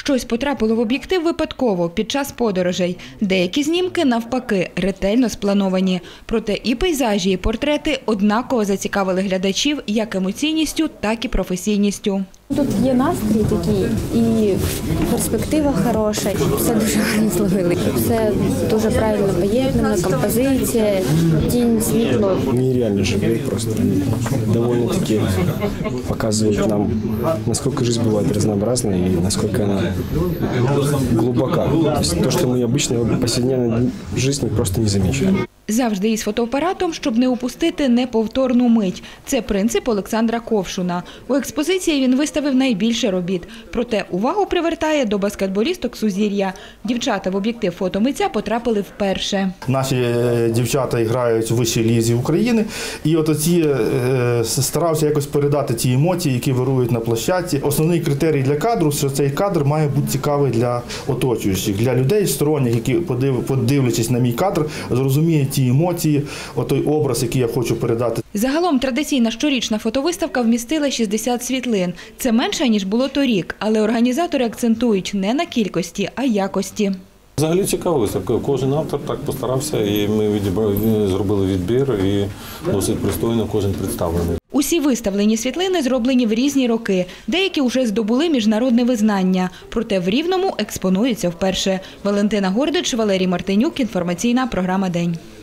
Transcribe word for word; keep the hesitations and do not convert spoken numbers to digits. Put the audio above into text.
Щось потрапило в об'єктив випадково під час подорожей. Деякі знімки, навпаки, ретельно сплановані. Проте і пейзажі, і портрети однаково зацікавили глядачів як емоційністю, так і професійністю. Тут є настрій такий і перспектива хороша, і все дуже гарно зловили. Все дуже правильно поєднано, композиція, тінь, світло. Нереально живые просто. Довольно-таки показывают нам, насколько жизнь бывает разнообразна и насколько она глубока. То есть то, что мы обычно в повседневной жизни просто не замечаем. Завжди із фотоапаратом, щоб не упустити неповторну мить. Це принцип Олександра Ковшуна. У експозиції він виставив найбільше робіт. Проте увагу привертає до баскетболісток Сузір'я. Дівчата в об'єктив фотомитця потрапили вперше. Наші дівчата грають у вищій лізі України. І от оці старався якось передати ті емоції, які вирують на площадці. Основний критерій для кадру, що цей кадр має бути цікавий для оточуючих, для людей сторонніх, які, подивлячись на мій кадр, зрозуміють ті емоції, отой образ, який я хочу передати. Загалом традиційна щорічна фотовиставка вмістила шістдесят світлин. Це менше, ніж було торік, але організатори акцентують не на кількості, а якості. Взагалі цікава виставка. Кожен автор так постарався, і ми зробили відбір, і досить пристойно кожен представлений. Усі виставлені світлини зроблені в різні роки. Деякі вже здобули міжнародне визнання. Проте в Рівному експонуються вперше. Валентина Гордич, Валерій Мартинюк. Інформаційна програма «День».